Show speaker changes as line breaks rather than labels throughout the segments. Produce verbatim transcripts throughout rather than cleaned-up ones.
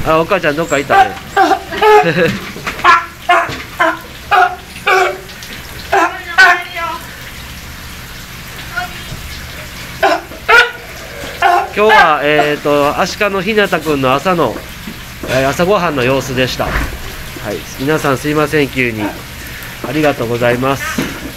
あ、お母ちゃんどっか行ったね。今日はえっとアシカのひなたくんの朝の、えー、朝ごはんの様子でした。はい、皆さんすいません、急にありがとうございます。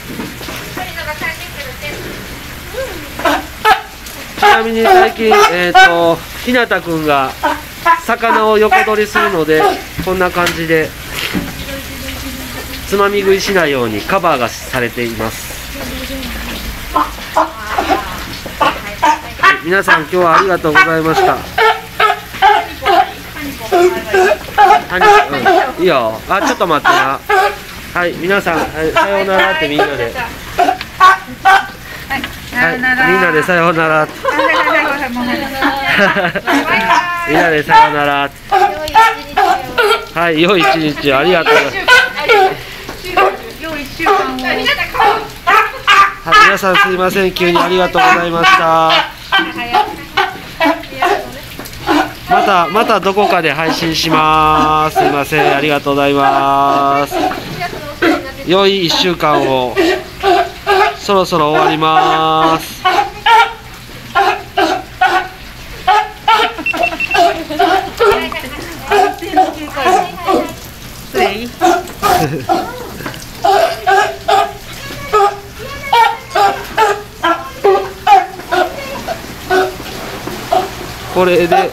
ちなみに最近えっとひなたくんが魚を横取りするので、こんな感じでつまみ食いしないようにカバーがされています。皆さん今日はありがとうございました。うん、いいよ。あ、ちょっと待ってな。はい、皆さん、はい、さようならってみんなで。はい、みんなでさようなら。みんなでさようなら。はい、良い一日をありがとうございます。はい、皆さんすいません、急にありがとうございました。またまたどこかで配信します。すいません、ありがとうございます。良いいっしゅうかんを。そろそろ終わります。これで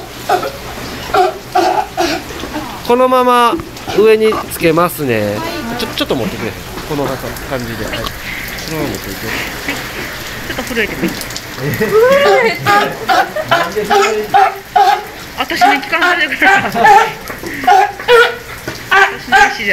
このまま上につけますね。ちょちょっと持ってくれ。この感じで、はい、このまま持っていて。
ちょっと震えてくる。私に聞かないでくれ。私の意思じゃ。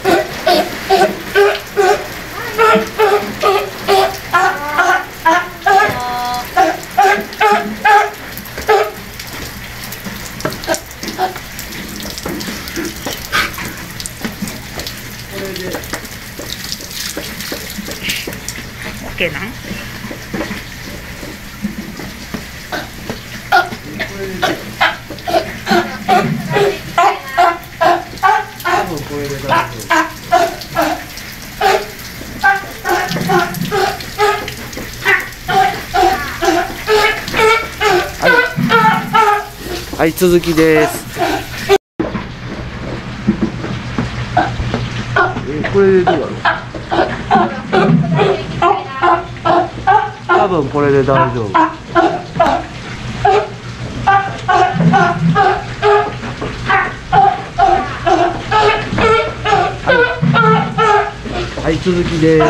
オッケーなん？
多分これで大丈夫。はい、続きです。え、これでどうだろう。多分これで大丈夫。はい、続きです。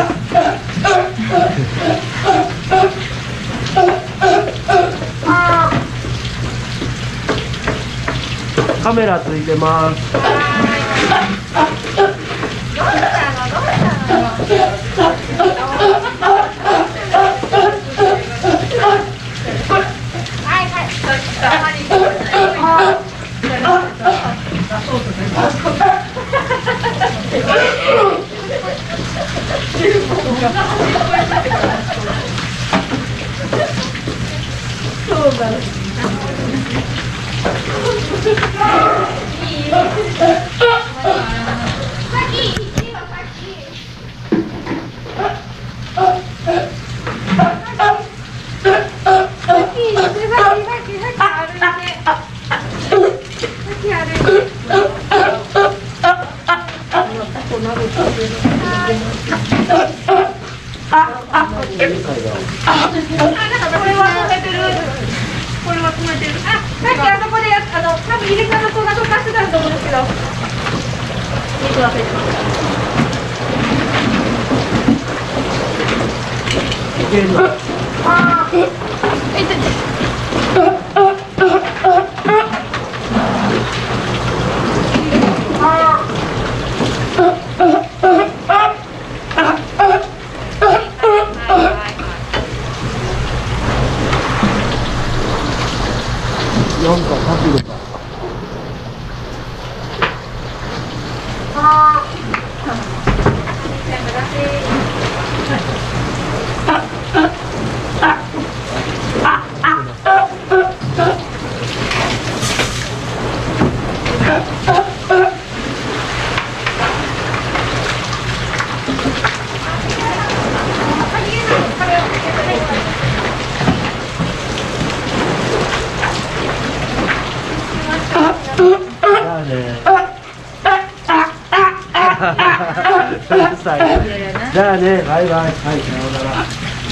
カメラついてます。そうだね。なんか角度が。 ね。うるさい。じゃあね、バイバイ。はい、さようなら。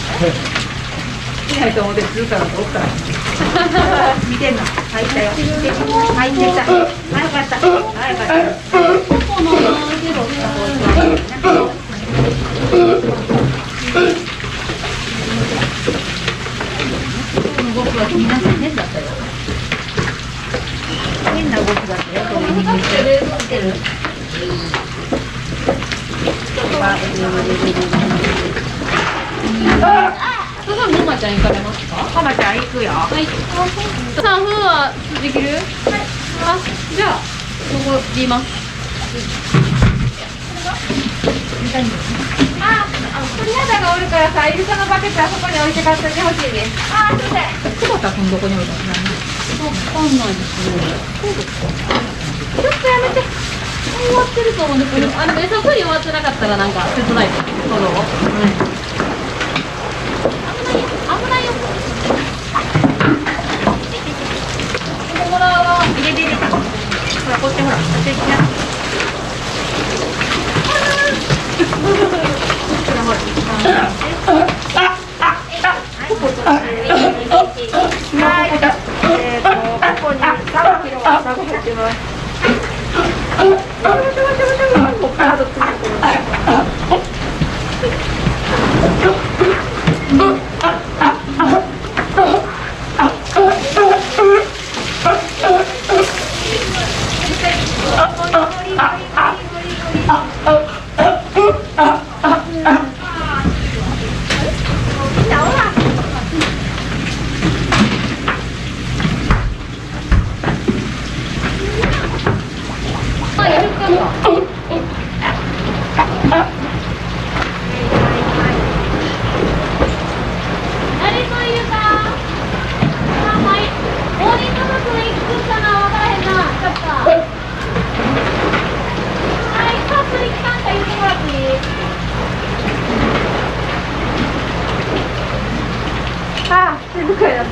いないと思ってずっとおったら。見てんの。入ったよ。入ってた。はい、よかった。はい、よかった。ここのゼロした方がいいな。動きは皆さん変だったよ。変な動きだったよ。これ握ってる。そのママちゃん行かれますか？ママちゃん行くよ。はい。三分はできる？はい。あ、じゃあここ言います。あ、鳥肌がおるからさ、イルカのバケツあそこに置いて買っておいてほしいです。あ、すみません。久保田君どこに置いたの？わかんないですね。そうですか。ちょっとやめて。終わってると思うんですけど、あの餌取り終わってなかったらなんか切ないです。そう。うん。危ないよ。危ないよ。ここら入れて入れて。ほらこっちほら。こっち行きな。はい、えーと、ここにさんキロが入ってます。あ、手袋やった。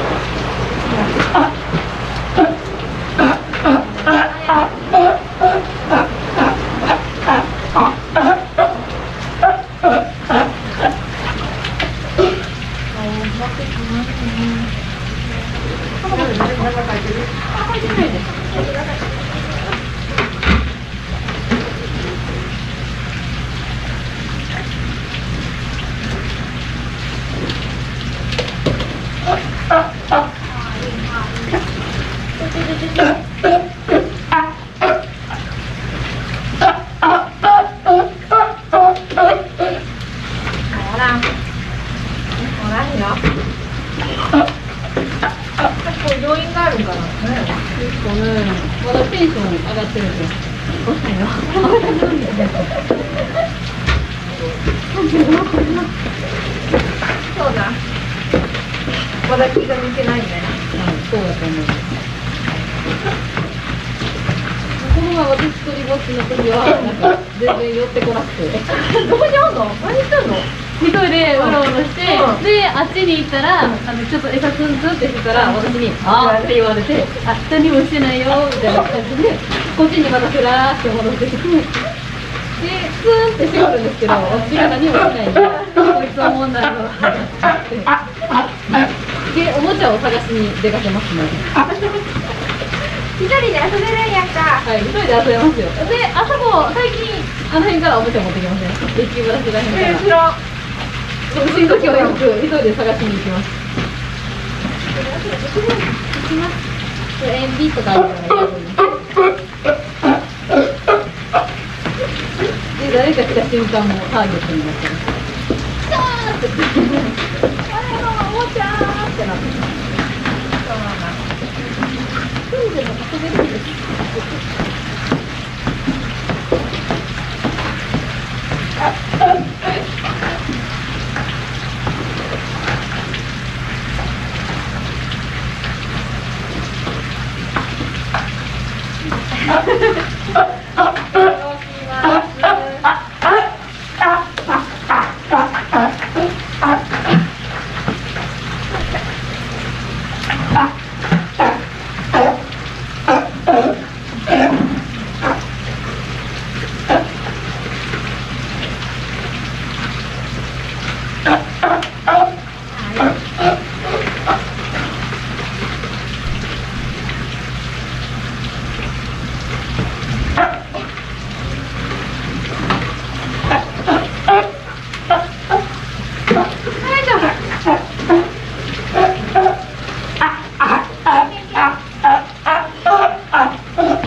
要因があるんかな。結構ね、まだテンション上がってるんで。どうしたんよ。そうだ。まだ気が抜けないね。はい、そうだと思う。この前私一人ぼっちの時はなんか全然寄ってこなくて。どこにおんの？何してんの？一人でうろうろして、うん、であっちに行ったら、うん、あのちょっと餌ツンツンってしてたら、うん、私に「あー」って言われて「あ、何もしてないよ」みたいな感じでこっちにまたふらーって戻ってきて、でツーンってしてくるんですけど、私が何もしないんでこいつは問題のでおもちゃを探しに出かけますね。一人で遊べるんやった。はい、一人で遊べますよ。で、あそこ最近あの辺からおもちゃ持ってきません？デッキブラシら辺から。しんどきはよく一人で探しに行きます。行きます。エンビとかあるからで、誰か来た瞬間もターゲットになってます。キャーって。あれのおもちゃーってなってます。一人でも遊べるんです。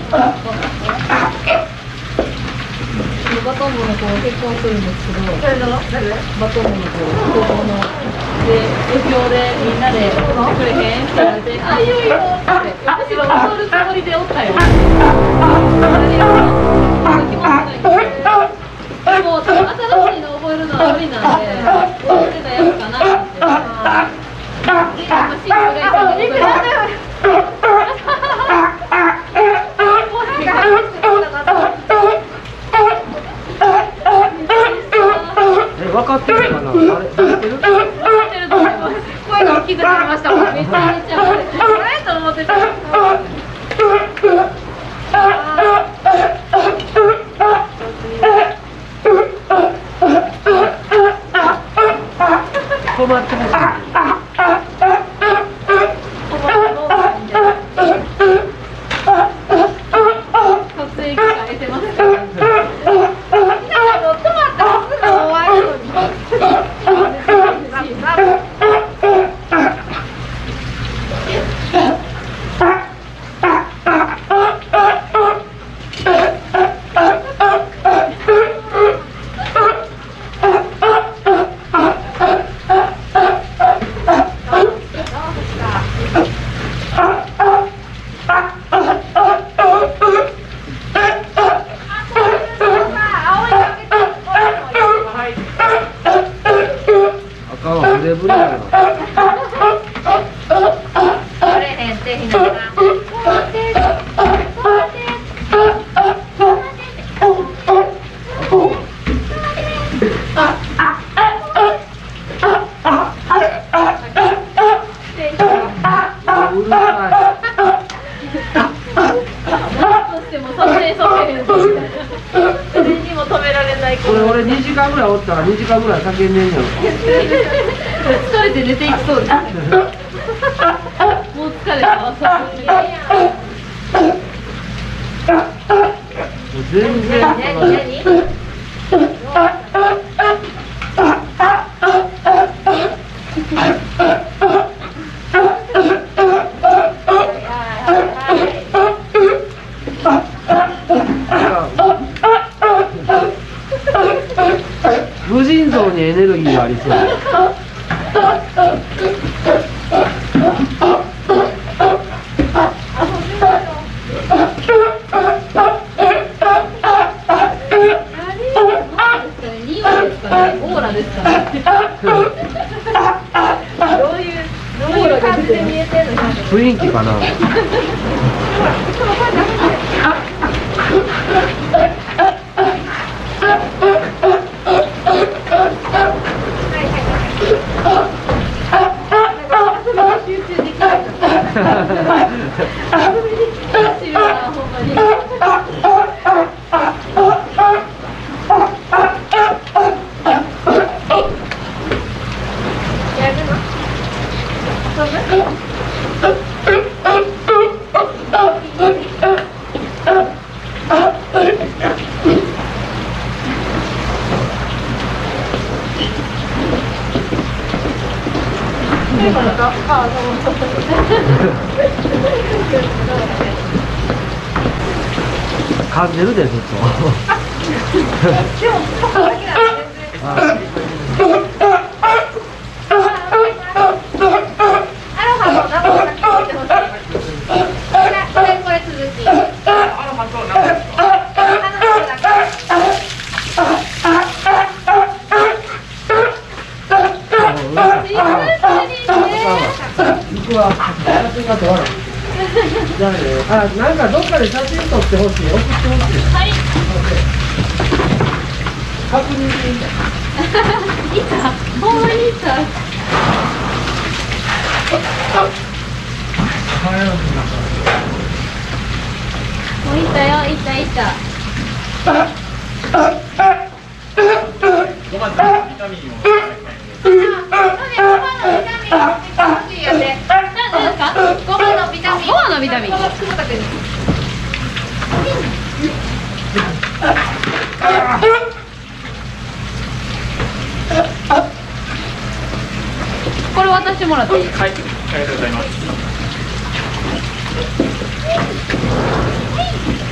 バトン部の子結婚するんですけど、バトン部の子、高校の。で、余興でみんなで来てくれへんって言われて、あ、いいよいいよって、むしろ踊るつもりでおったよ。でも、多分新しいの覚えるのは無理なんで、踊ってたやつかなって。で、今、シンクがいたんで踊る。
分かってるかな。あれ、分かってる。分かってると思います。
声が大きくなりましたもん。めちゃめちゃ。あれと思ってた。
止まってほしい。
撮影機会得てますから。
にじかんぐらい叫んでんやろ。
疲れて寝ていきそうです。もう疲れた。
全然。無尽蔵にエネルギーがありそう。
オーラですかね。どういうどういう感じで見えてるの？
雰囲気かな。噛んでるでずっと。じゃあね、あ、なんかどっかで写真撮ってほしい、送ってほしい。はい。確認でいいんだ。
いた、ほんまにいた。もういたよ、いたいた。ごまのビタミンを。ごまのビタミン。ごまのビタミン。これ渡してもらっていい？はい、ありがとうございます。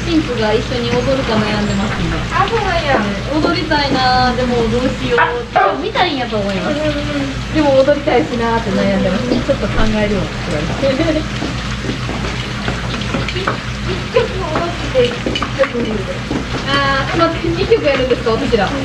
チンプが一緒に踊るか悩んでます今。
あ、そうなんや。
踊りたいなー、でもどうしよう。多分見たいんやと思います。でも踊りたいしなーって悩んでます。ちょっと考えるわって言われて。
一曲踊って一曲見るで。
あー、待って、にきょくやるんですか、私ら。踊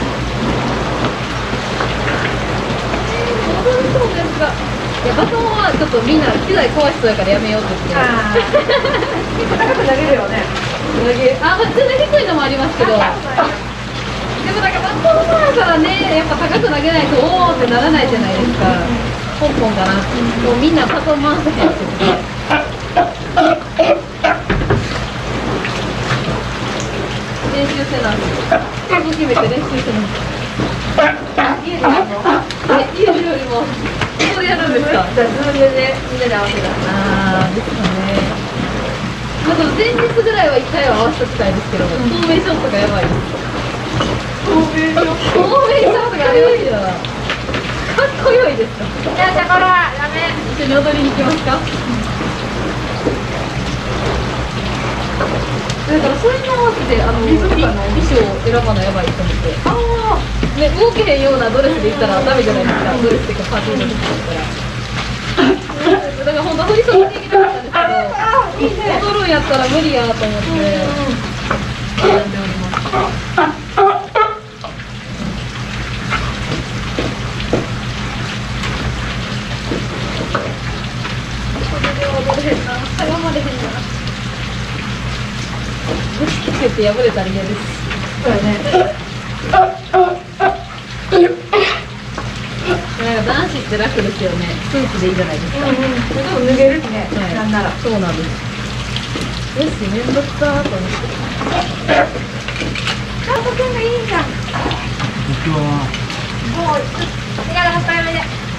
りそうですが。いや、バトンはちょっとみんな機材壊しそうやからやめようって言って。
ああ。結構高く投げるよね。
投げ、あ、まあ、全然低いのもありますけど。でもなんかバトンだからね、やっぱ高く投げないとおーってならないじゃないですか。ポンポンかな。もうみんなバトン回せへんって言って。練習せな。曲決めて練習せな。
家でやるの？
え、家でよりも。こうやるんですか。
じゃあズームでみんなで合わせた。
あー、ですかね。まあ、でも前日ぐらいは一回は合わせときたいですけど、フォーメーションとかやばいです。
フォーメーション。
フォーメーションとかやばいよ。かっこよいですか。
じゃあじゃあこれはダメ。
一緒に踊りに行きますか。だからそれに合わせてあのリズム感の衣装を選ばないやばいと思って。ああ、ね、動けへんようなドレスで行ったらダメじゃないですか。ドレスっていうかパーティーの時だったら。だから本当振り袖で行きたかったんですけど、踊るんやったら無理やと思って悩んでおります。それで踊れへんな、しゃがまれへんな。ぶつけて破れたら嫌です。
そうやね。
なんか男子って楽ですよね。スーツでいいじゃないですか。
うんうん。でも脱げるしね。
はい、
なんなら。
そうなんです。よし、めんどくさーと思って。
カート君がいいじゃん。
僕は
もう手柄は早めで。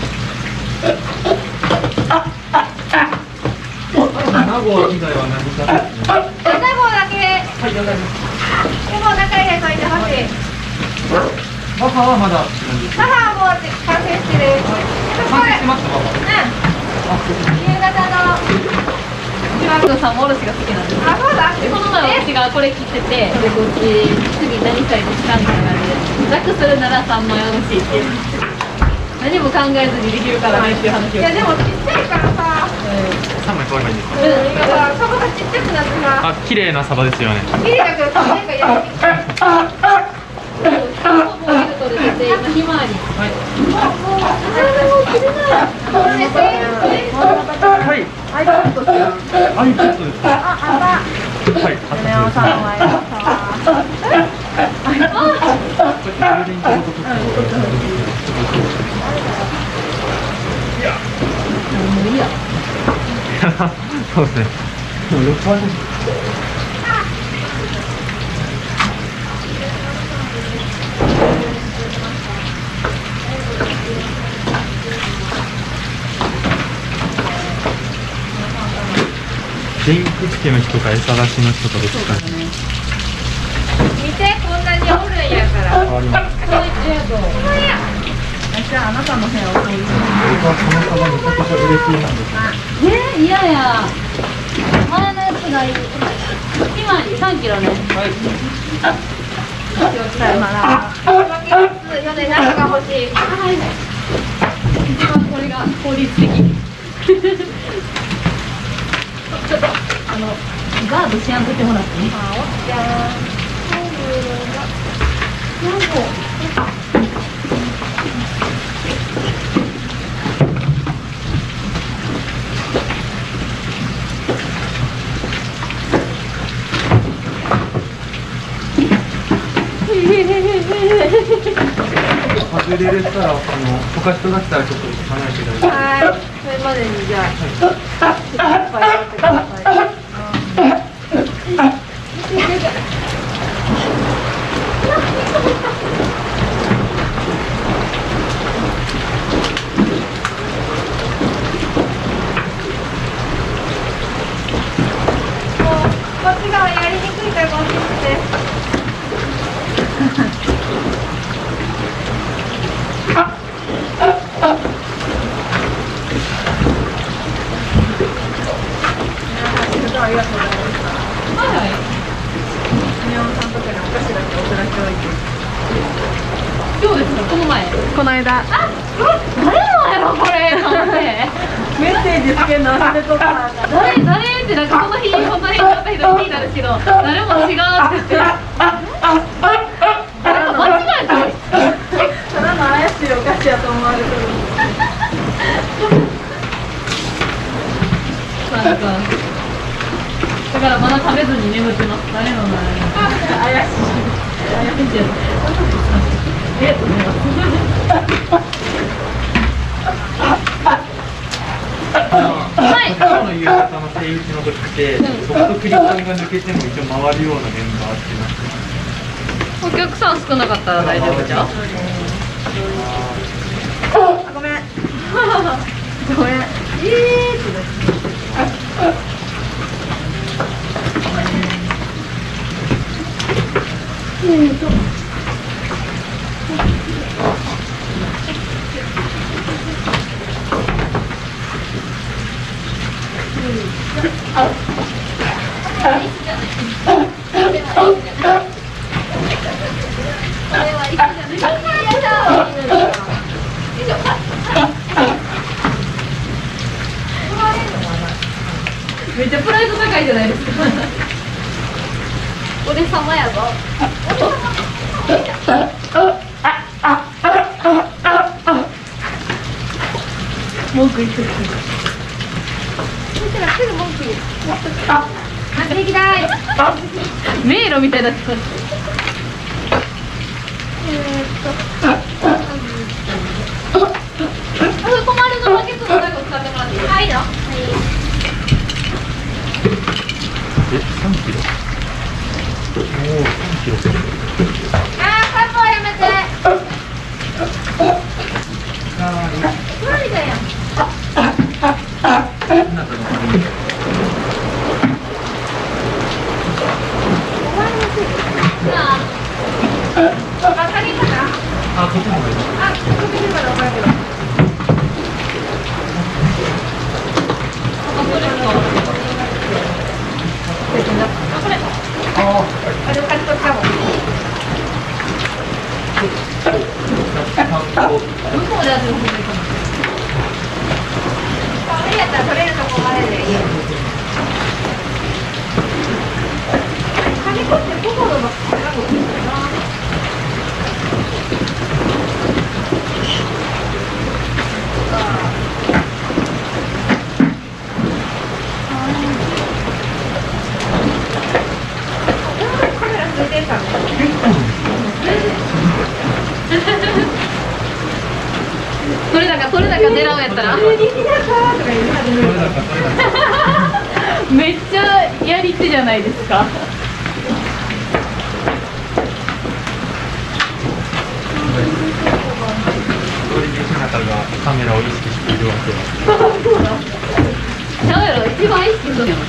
名護以外は何かですね。
七号だけ。
はい、わかります。
でも中入れといてほしい。
母はまだなんです。
母はもう完成してる。
完成してますか？
うん。夕方の。
マークさんもおろしが好きなんです。
あ、そうだ。
でこの前私がこれ切ってて、でこっち次何したいですかみたいな感じで、楽するならさんまいおろしっていう。何も考えずにできるからねっていう話を。
いやでもちっちゃいからさ。
三枚買えばいいんですか。
うん。今さ、サバがちっちゃくなってさ。
あ、綺麗なサバですよね。
綺麗だけどちっちゃいからやってみて。
ほぼ色取れてて、今ひまわり。
はい。
もうもう切れない。これで。
はい。
アイコットしてる。
アイコットですか。
あ、あった。
はい。
梅山さんはよ
もういいや。
そうですね。電気付けの人か餌出しの人かどっちか。
見て、こんなにおるんやから。
変わります。
そういってやと。
じゃああなたの部屋を掃除する。
僕はこのサバめちゃくちゃ嬉しいなんです。
えー、嫌や。前のやつがいい。ひまわりさんキロね。
はい。
さよなら。巻きますよね、何が欲しい。
はい。一番これが効率的。ちょっとあのガードしやんとってもらってね。
あ、おっちゃん。
なんか。
外れれたら、あの、他人が来たらちょっと離れてください。
はい、それまでにじゃあ。ちょっといっぱいやってください。こっち側やりにくいからこっちして。
この前
この間
あ、誰のやろこれと思って
メッセージつけるの忘れとったな。
誰誰ってなんかその日本当に会った人に聞いたんですけど誰も違うって言ってなんか間違えた
ただの怪しいお菓子やと思われてる。
なんかだからまだ食べずに眠ってます。誰の名前
怪しい。
怪しいやつありがとうございますはい
今日の夕方の手打ちの時ってソフトクリームが抜けても一応回るようなメンバーってなってます。
お客さん少なかったら大丈夫じゃん
ごめん。ごめん。ええーと。
めっちゃプライド高いじゃないですか俺様やぞ文句言ってるなんか行きたい迷路みたいになってます困るのバケツの最後使ってもらっていいはいの
え、さんキロ。おお、さんキロ。
あー、カップはやめて何だよ
ひなたの髪に。
あ、足りんかな。
あ、こっちもあります。
あ、こっち来るから分かるけど。あれ、カットしたもん。
向こうでやってる方がいいかな
あれやったら取れるとこまででいいよ。カニコって心の殻もいいかな。カメラついてるからね。
取れ高取れ高狙うやったらめっちゃやり手じゃないですか
それでひなたがカメラを意識しているわけは。
ちゃうやろ一番意識するよ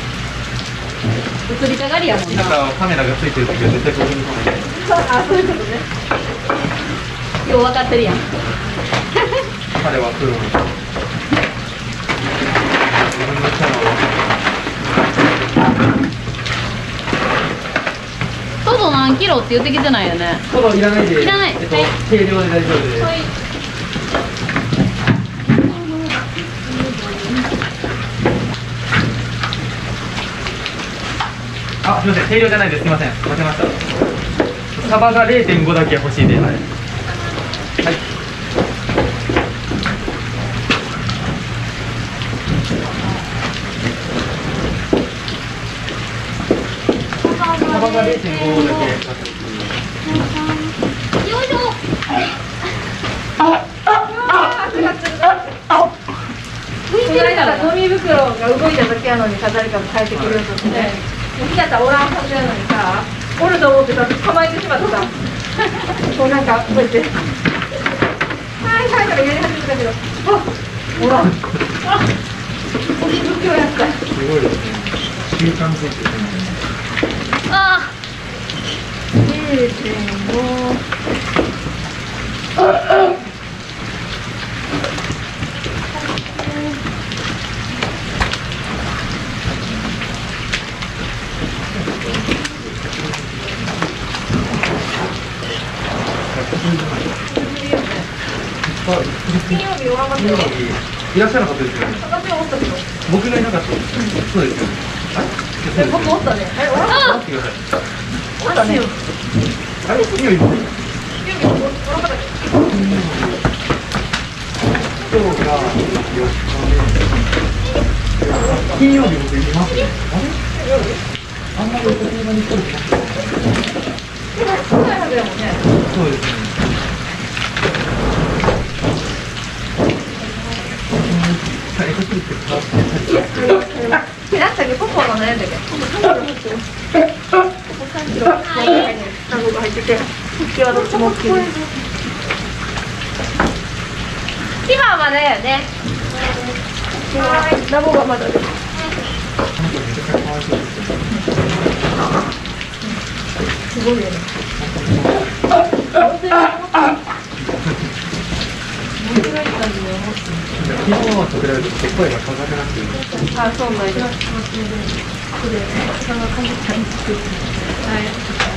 映りたがりやもんな
ひなたはカメラがついてる時は絶対ここに来ない。
あ、そういうことね。
よう分かってるやん
彼はプロに。自分のキャラを分かってる。
トド何キロって言ってきてないよね
トドいらないで。
いらない
えっと、
はい
軽量で大丈夫です。
はい
あ、すみません、軽量じゃないです。すみません、間違えました。サバが れいてんご だけ欲しいです。はい。はい。サバが れいてんご だけ。
よいしょ
浮いてるからゴミ袋が動いた時やのに飾りから変えてくれようとして、ひなたおらんはずやのにさ、おると思ってたら捕まえてしまったさ。こうなんかこうやってはいはいとかやり始めたけど、あ、おらん。あ、ゴミ袋やった。
すごいですね。習慣づいてるね。
あ
れいてんご。
じ
金曜日おらんかったよ。
いらっしゃらなかったですよね。
私はおったけど。
僕がいなかったです。そうですよね。あれ？
え、僕おったね。え、おらんかった。
待ってください。
おったね。
あれ？金曜日も。
金曜日おらんかったけど。
今日がよっかめ。金曜日僕いますね。あれ？あんまりお金がに来るってなくて。
少ないはずやもんね。
そうですね。え、こっちに来て変わってない。
え、なんだっけ、ポポの何やったっけ。ポポさんキロ入ってる。ポポさんキロ。何個か入ってて。今はどっちも大きいです。今はまだやね。はい、ラボがまだです。すごいよね。
昨日はと比べると声が高くなっている。
あ、そうなんや。はい。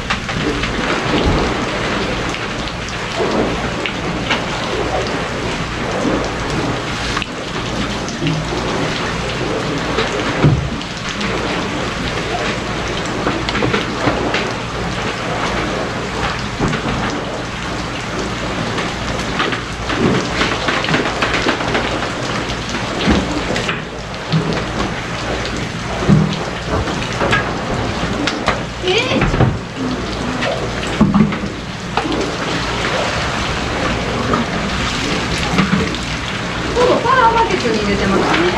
に入れてますね。はい。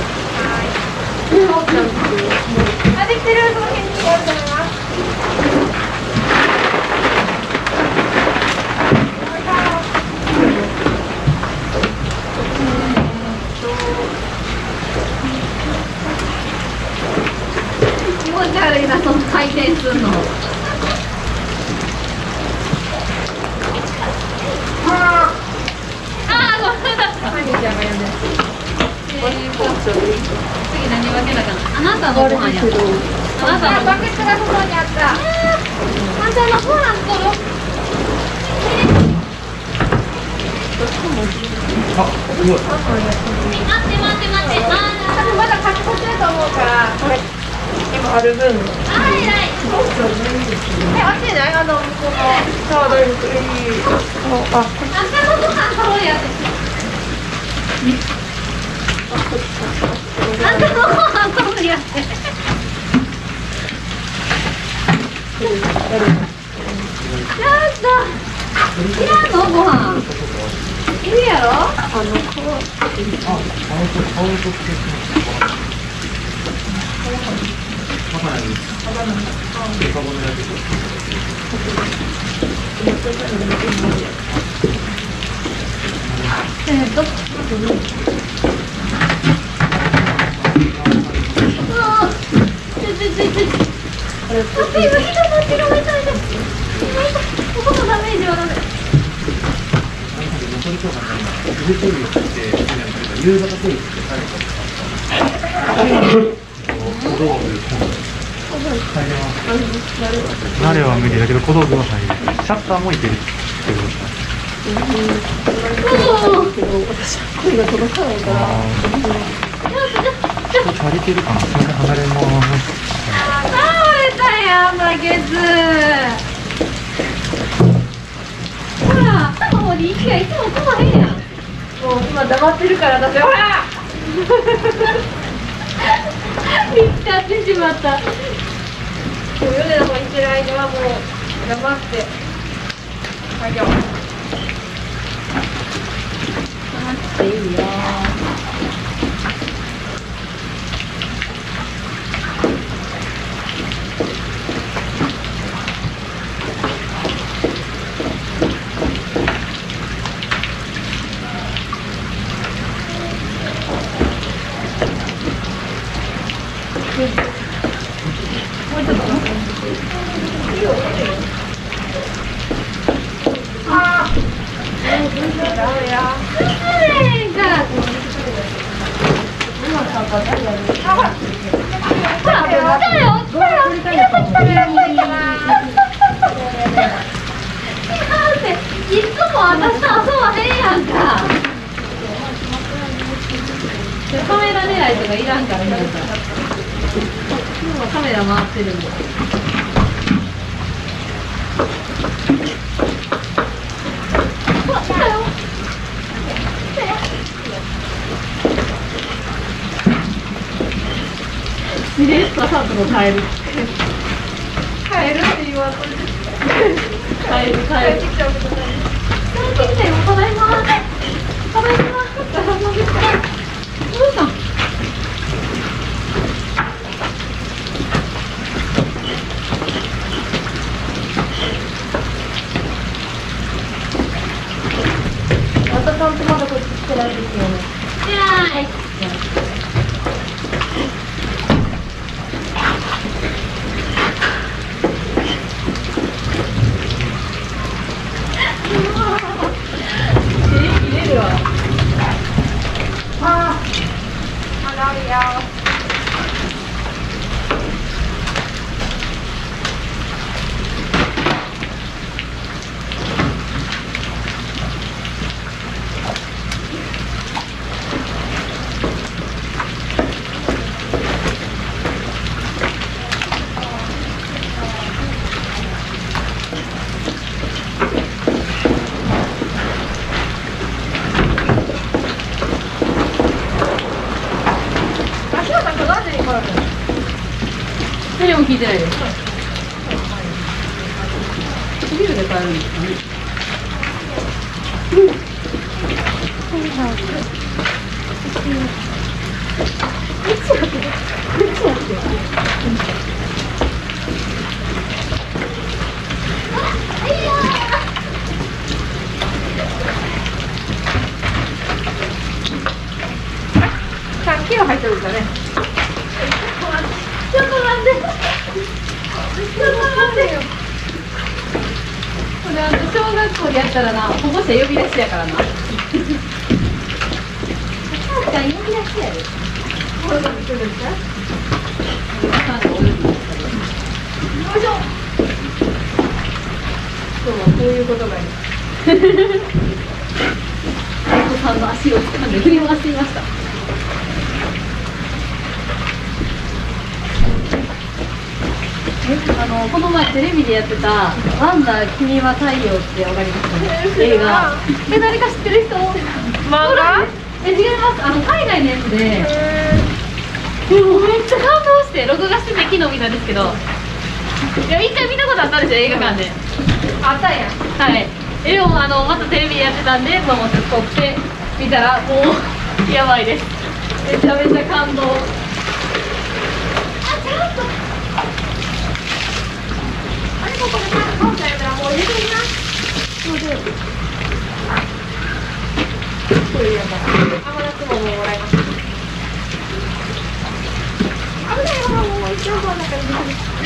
はい。あ、できてる。その辺にあると思います。気持ち悪いな、その回転するの。次何分けだかな。あなたのご飯や。あなたのバケツがここにあった。あんたのご飯とろ。
あ、すごい。
待って待って待って。あ
あ、まだ書き込んでると思うから。これ今ある分。
あ、偉い。
え、あっちない？あのこのサワードリンクいい。あ、
あんたのご飯とろやつ。あんたのご飯とろやつ。やった。いらんのご飯。いるやろ？あの顔。あ、顔と
顔とつけて。カバナに。カバナに。カバナに。
えっと。ああ。ちょちょちょちょ。あ、今人の血が入った。ここのダメージはダメ。
それとかね、ゆで鶏をして、夕方鶏ってされた。小道具。慣れは無理だけど小道具は入る。シャッターもいける。私声が届かないから。ちょっと足りてるかな。それで離れます。
倒れたやん、バケツ。ほら、頭もに息がいつも来まへんやん。もう
今黙ってるから私ほら
見つかってしまった。
もう米田さん行ってる間はもう黙って作業。
黙っていいよ。家ライトがいらんから皆さん。今カメラ回ってるんで。うわ、来たよ。しれっとサンプルを変える。
帰るって言わんといて。
変える変える。
帰ってきちゃうけどね。
帰ってきたよ。ただいま。ただいま。どうしたん？
またちゃんとまだこっち来てないですよね。
いやーい。入れるわ。
ああ、洗うよ。
何も聞いてないです。ビールで買えるんですかね。
さんキロ入ってるんだね。
ちょっと待って。ちょっと待ってよ。これあの小学校でやったらな、保護者呼び出しやからな。お母ちゃん呼び出しやで。
これが見てるんですか。
お母さんがお呼び出しやで。
よいしょ。今日はこういうことがいい。
お子さんの足を掴んで振り回していました。あのこの前テレビでやってた「ワンダ君は太陽」ってわかりますかね、映画。え、誰か知ってる人？
漫画？
え、違います。あの海外のやつで、もうめっちゃ感動して録画してて昨日見たんですけど、いや一回見たことあったんですよ、映画館で。
あったんや。
はい。え、でもあのまたテレビでやってたんでと思って撮って見たらもうやばいです。めちゃめちゃ感動。あ、ちゃんと。
あれもこれさ、今回やったらもう入れてみな。そうだよ。これやから。甘夏ももうもらいます。危ないよ、もう一応この中に入れて。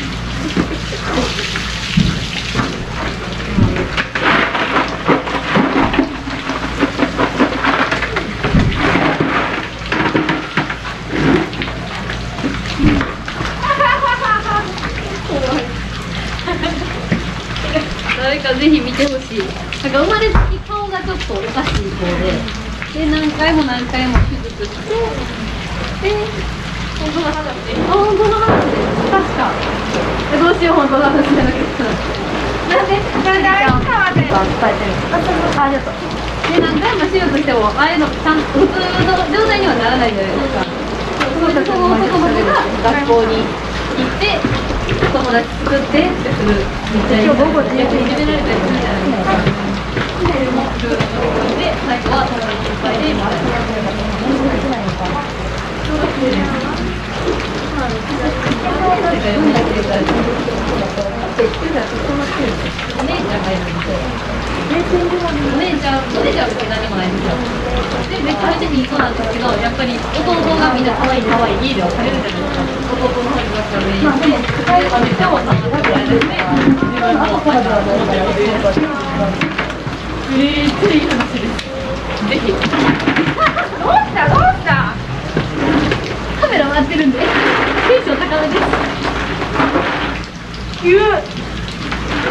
誰かぜひ見てほしい。なんか生まれつき顔がちょっとおかしい子で、で何回も何回も手術して、で本当の話で、あ、本当の話で、確か。え、どうしよう、本当の話じゃなくて。なんで、なんであれかはね、伝えてる。あ、ありがとう。で何回も手術してもああいうのちゃん普通の状態にはならないじゃないですか。そうでその男の子が学校に行って友達作ってってするみたいな。午後で逆に決められたりするじゃないですか。でもルールので最後は友達いっぱいでみたいな。小学生で。お姉ちゃんがいるんですよ。お姉ちゃん、お姉ちゃんは別に何もないんですよ。で、めちゃめちゃいい子なんですけど、やっぱり弟がみんな可愛い可愛い家ではされるじゃないですか。弟の方にばっかりで、で、めっちゃおさんが食べられて、自分もお母さんのめっちゃいい話です。ぜひ。どう
したどうした
カメラ回ってるんで、テンション高めです。
急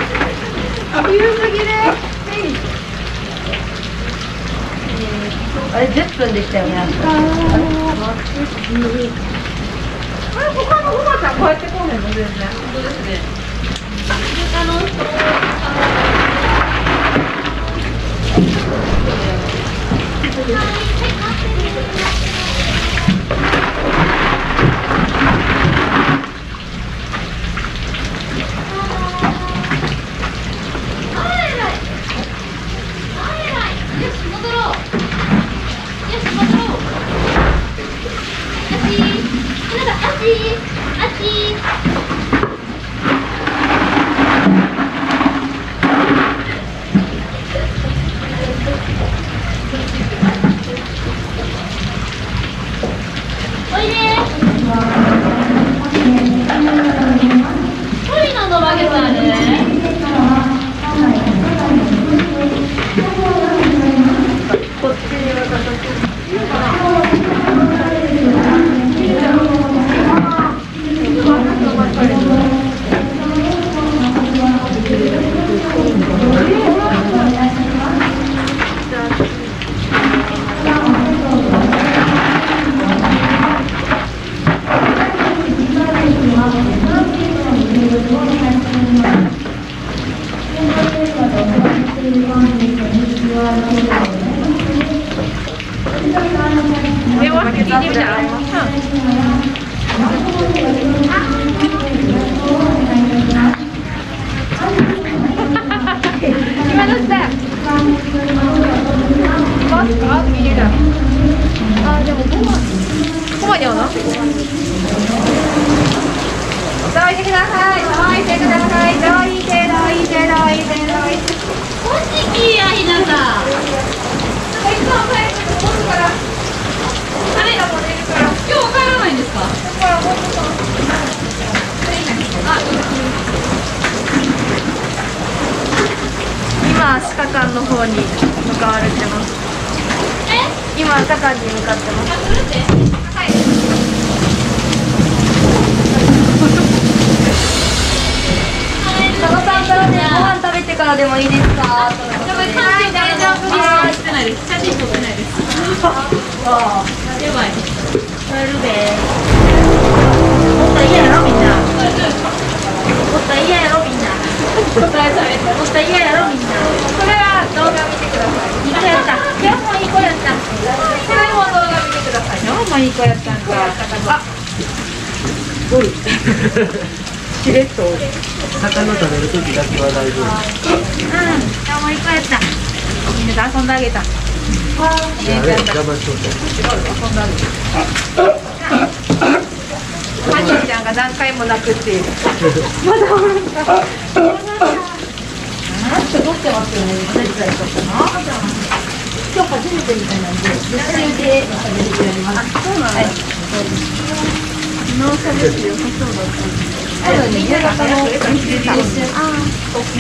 急すぎる。 あれじゅっぷんでしたよね。あれ他のごまちゃんこうやってこうへんの全然。
本当ですね。他の人
今、鹿館の方に向かわれてます。今、鹿館に向かってます。はい。佐野さんからね、ご飯食べてからでもいいですか？はい、大丈夫です。してないです。写真撮ってないです。やばい。撮れるで。もっと嫌やろみんな。もっと嫌やろみんな。もっと嫌やろみんな。これは動画見てください。いい子やった。今日もいい子やった。これも動画見てください。今日もいい子やったんか。あ、すごい。しれっと。
魚食べるときだけは大丈夫。
うん、今日もいい子やった。みんなで遊んであげた。
いや、あれ邪魔しとった。
ハニーちゃんが何回も泣くっていう。まだおるんか。あ、ちょっと撮ってますよね。お手伝いとかな。今日初めてみたいなんで、実際で食べてくれます。あ、そうなんです。ノーサですよ。そうだった。多分ね、夕方の練習さ。ああ、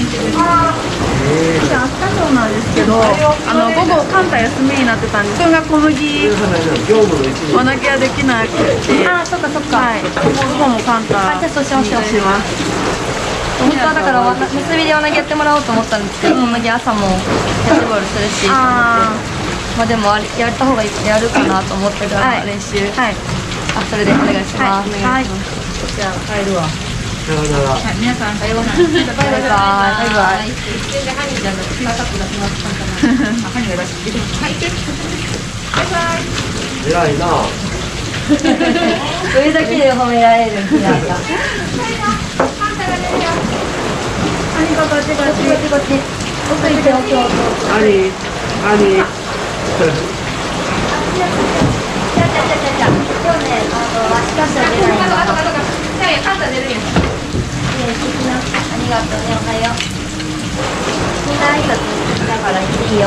明日そうなんですけど、あの午後カンタ休みになってたんで、それが小麦輪投げはできなくて、ああ、そっかそっか。はい。午後もカンタ。じゃあそうしましょう。します。本当はだから結びで輪投げやってもらおうと思ったんですけど、小麦朝もキャッチボールするし、ああ、まあでもやった方がやるかなと思ってから練習。はい。あ、それでお願いします。はい。じゃあ帰るわ。
さよなら。
はい、皆さん、さようなら。バイバイ。バイバイ。一瞬でハニーちゃんがスマーカップ出しますかな。ハニーが出して。はい。バイバイ。
偉いな。
上だけで褒められる日なんか。ハニー、こっちこっちこっちこっち。奥行って奥奥。
ハニー、ハニー。
じゃじゃじゃじゃじゃ。今日ね、あの明日しか出ないの。じゃあ、カンタ出るやん。ありがとうね、おはよう。みんな挨拶だからいいよ。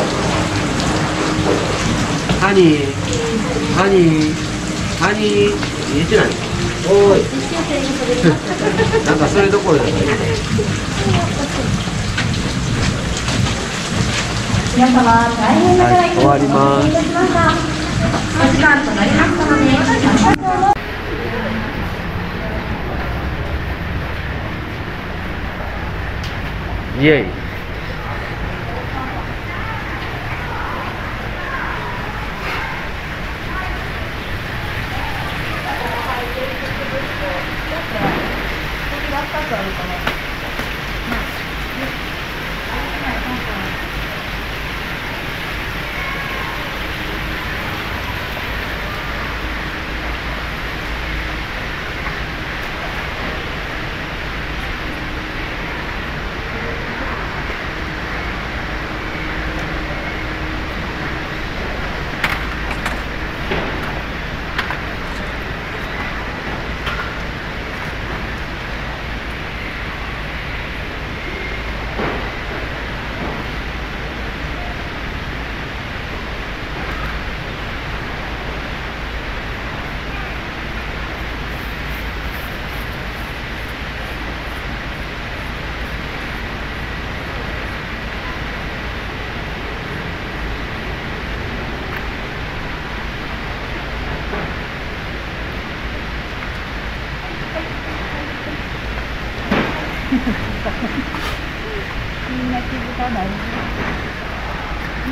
ハニー、ハニー、ハニー、言えてない。おーい。なんかそれどころじゃない。
皆様、大変ながら
終わります。
お時間となりましたので、ありがとう。
イエイ。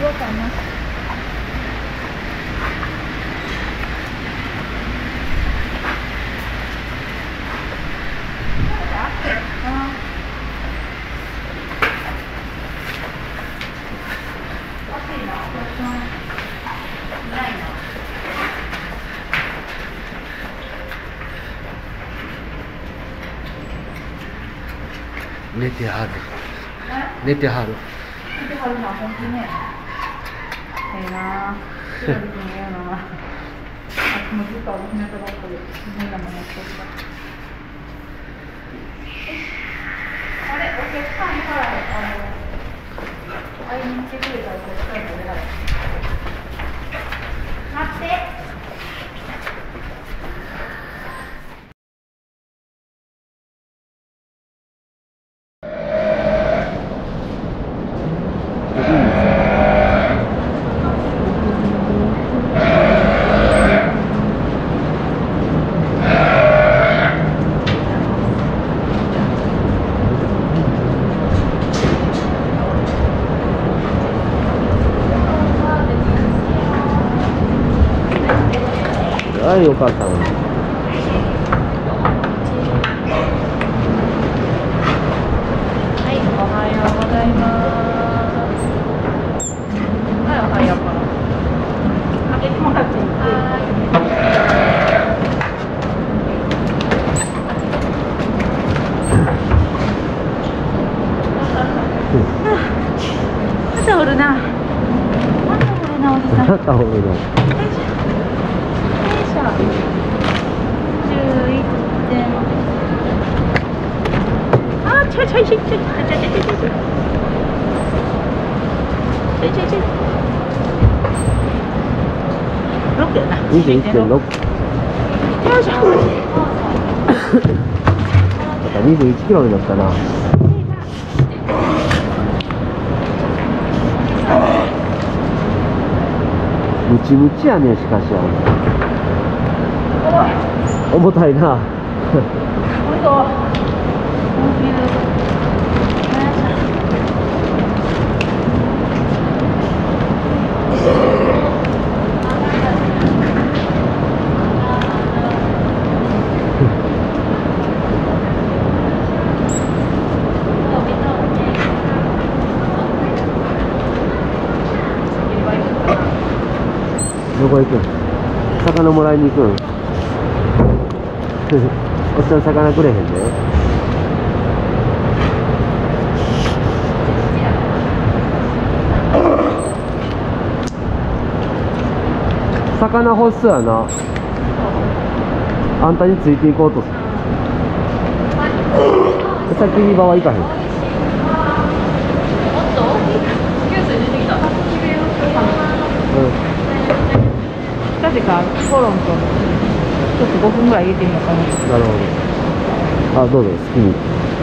ろかな。
寝てはる。寝てはる。
寝てはるな、ほんとね。ええな。ひらりくんええな。あっちもずっと日向学校でみんなもやってた。あれ、お客さんからあの会いに来てくれたお客さんが出ない。待って。
はい、お母さん。
はい、おはようございます。はい、おはようかな。開けてもらっていい？またおるな。またおるな、おじさん。
またおるな。
じゅういってん。あ、ちょいちょいちょいちょいちょいちょいちょいちょいちょいちょいちょいろくやな。
にじゅういってんろく。
よいしょ。
またにじゅういちキロになったな。ムチムチやね、しかし。重たいな。
本当。
どこ行くん？魚もらいに行くん？おっさん魚くれへんで。魚欲しそうやな。あんたについていこうとする。先に場は行かへん。
なぜかコロンとちょっとごふんぐらい入れてみようかな。
なるほど。あ、どうぞ好きに。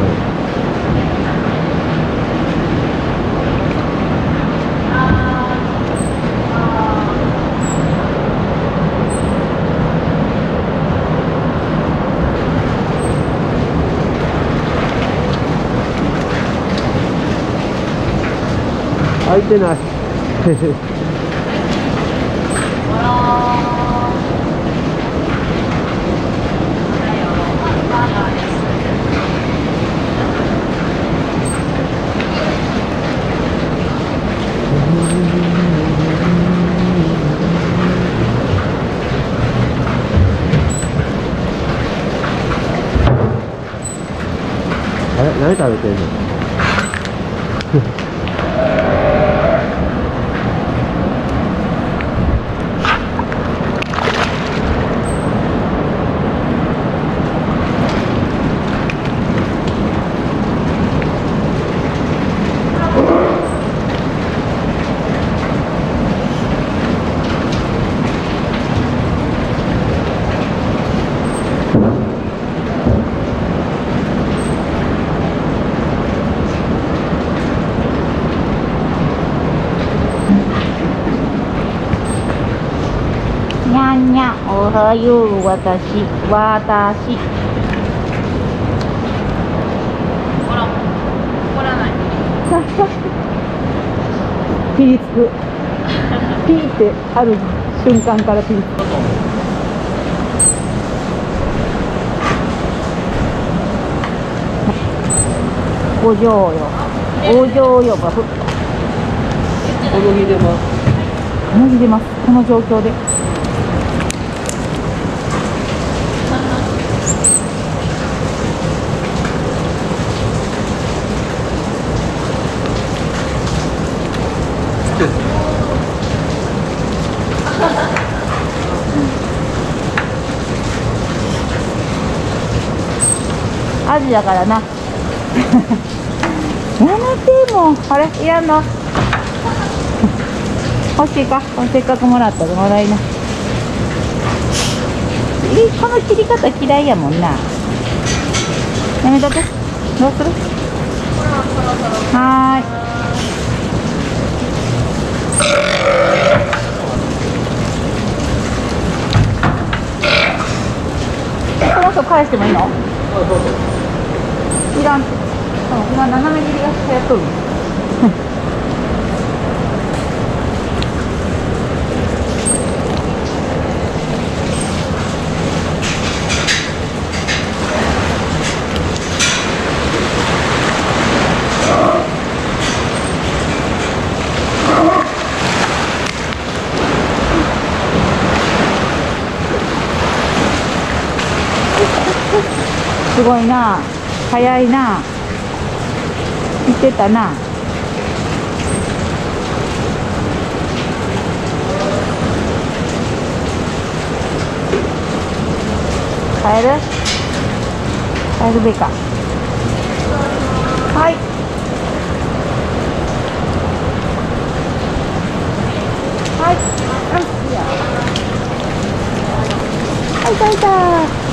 開いてない。あれ、何食べてんの？
にゃんにゃん、おはよう、私、私。ほら、怒らない。ピリつく。 ピーってある瞬間からピー。お嬢よ、お嬢よがふっ
この日でます。
この日出ます。この状況で。アジだからな。やめてもう、あれいらんの。欲しいか、せっかくもらったらもらいな。え、この切り方嫌いやもんな。やめとけ。どうする？はーい。この人返してもいいの？いらん。うん、今斜め切りが流行っとる。すごいな、早いな、言ってたな。帰る？帰るべか。はい。はい。うん、いいや。はい、いたいた。